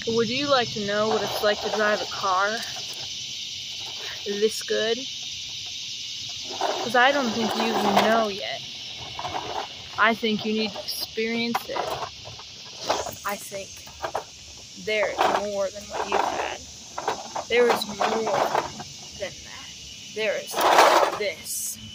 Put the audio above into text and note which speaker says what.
Speaker 1: Would you like to know what it's like to drive a car this good? Because I don't think you even know yet. I think you need to experience it. I think there is more than what you've had. There is more than that. There is this.